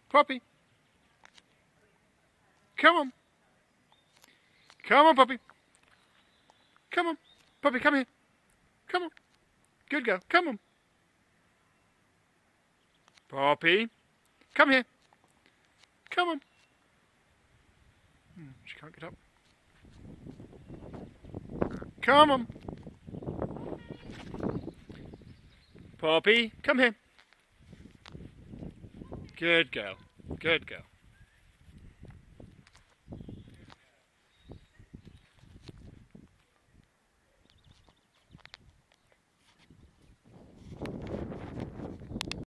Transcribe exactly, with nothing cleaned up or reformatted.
Poppy. Come on. Come on, Poppy. Come on. Poppy, come here. Come on. Good girl. Come on. Poppy. Come here. Come on. Hmm, she can't get up. Come on. Poppy, come here. Good girl. Good girl.